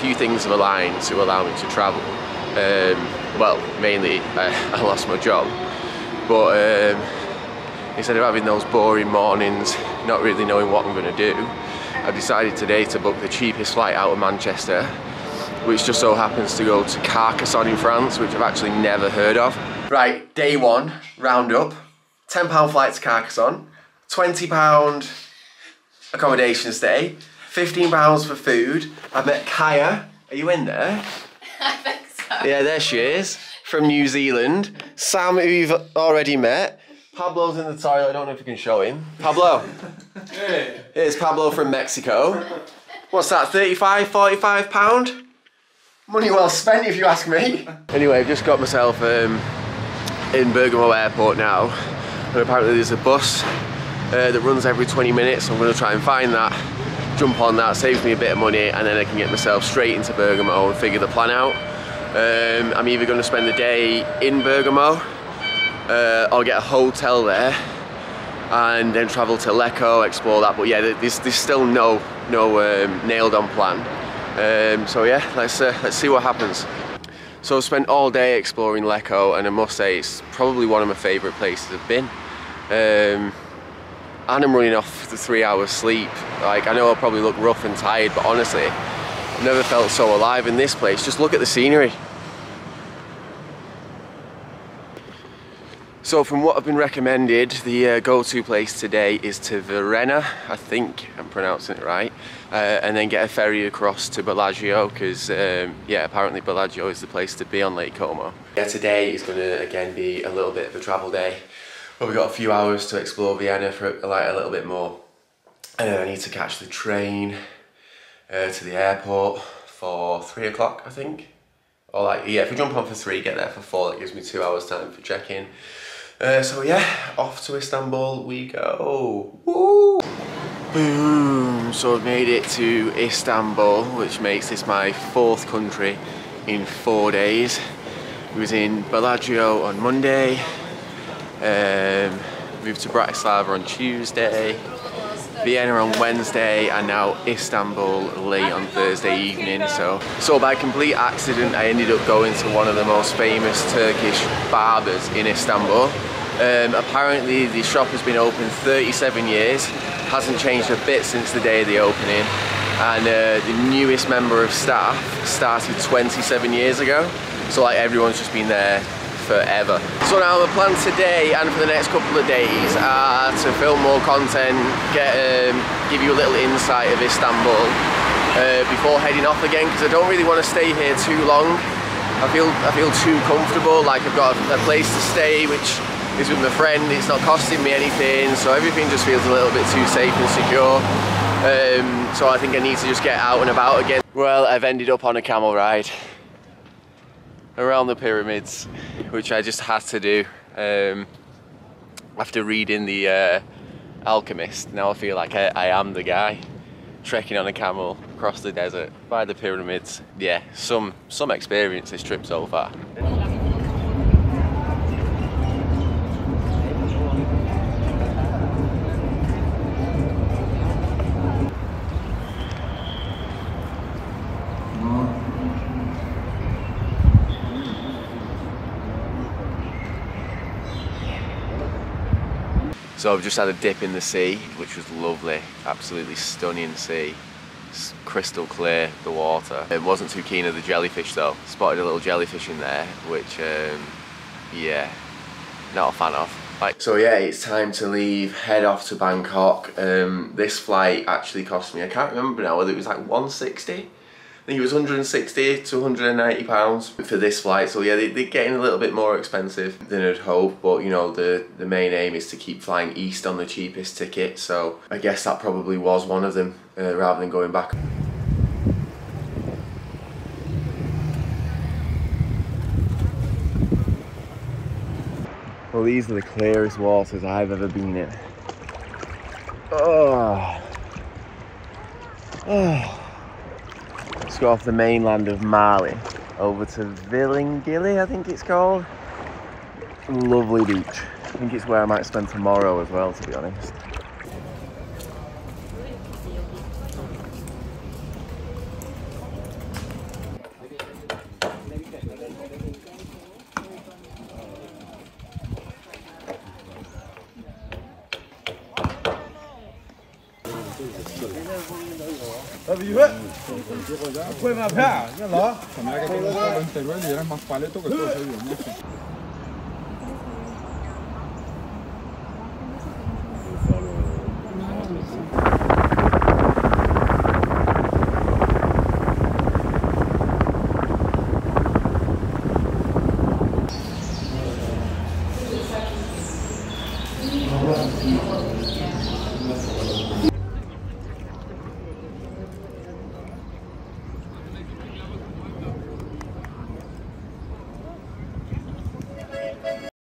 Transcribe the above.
few things have aligned to allow me to travel. Well, mainly I lost my job, but instead of having those boring mornings, not really knowing what I'm going to do, I decided today to book the cheapest flight out of Manchester, which just so happens to go to Carcassonne in France, which I've actually never heard of. Right, day one, round up, £10 flight to Carcassonne, £20 accommodation stay, £15 for food. I've met Kaya. Are you in there? I think so. Yeah, there she is, from New Zealand. Sam, who you've already met. Pablo's in the toilet, I don't know if you can show him. Pablo. Hey. Here's Pablo from Mexico. What's that, 35, 45 pound? Money well spent if you ask me. Anyway, I've just got myself in Bergamo Airport now. And apparently there's a bus that runs every 20 minutes. So I'm going to try and find that, jump on that, saves me a bit of money, and then I can get myself straight into Bergamo and figure the plan out. I'm either going to spend the day in Bergamo, or get a hotel there, and then travel to Lecco, explore that. But yeah, there's still no nailed on plan. So yeah, let's see what happens. So I've spent all day exploring Lecco, and I must say it's probably one of my favourite places I've been. And I'm running off the 3 hours sleep. Like, I know I'll probably look rough and tired, but honestly, I've never felt so alive in this place. Just look at the scenery. So from what I've been recommended, the go-to place today is to Varenna, I think I'm pronouncing it right, and then get a ferry across to Bellagio, because yeah, apparently Bellagio is the place to be on Lake Como. Yeah, today is going to again be a little bit of a travel day, but we've got a few hours to explore Vienna for like a little bit more, and then I need to catch the train to the airport for 3 o'clock, I think, or like, yeah, if we jump on for 3, get there for 4, that gives me 2 hours time for check-in. So yeah, off to Istanbul we go. Woo! Boom! So I've made it to Istanbul, which makes this my 4th country in 4 days. We was in Bellagio on Monday, moved to Bratislava on Tuesday, Vienna on Wednesday, and now Istanbul late on Thursday evening. So by complete accident I ended up going to one of the most famous Turkish barbers in Istanbul. Apparently the shop has been open 37 years, hasn't changed a bit since the day of the opening, and the newest member of staff started 27 years ago, so like everyone's just been there forever. So now the plan today and for the next couple of days are to film more content, give you a little insight of Istanbul before heading off again, because I don't really want to stay here too long. I feel too comfortable, like I've got a place to stay which is with my friend, it's not costing me anything, so everything just feels a little bit too safe and secure. So I think I need to just get out and about again. Well, I've ended up on a camel ride around the pyramids, which I just had to do after reading The Alchemist. Now I feel like I am the guy trekking on a camel across the desert by the pyramids. Yeah, some experience this trip so far. So I've just had a dip in the sea, which was lovely, absolutely stunning sea. It's crystal clear, the water. I wasn't too keen of the jellyfish though. Spotted a little jellyfish in there, which, yeah, not a fan of. So yeah, it's time to leave, head off to Bangkok. This flight actually cost me, I can't remember now whether it was like 160. I think it was 160 to 190 pounds for this flight. So yeah, they're getting a little bit more expensive than I'd hoped, but you know, the main aim is to keep flying east on the cheapest ticket. So I guess that probably was one of them, rather than going back. Well, these are the clearest waters I've ever been in. Oh. Oh. Let's go off the mainland of Mali over to Vilingili, I think it's called. Lovely beach. I think it's where I might spend tomorrow as well, to be honest. 会马片，那老。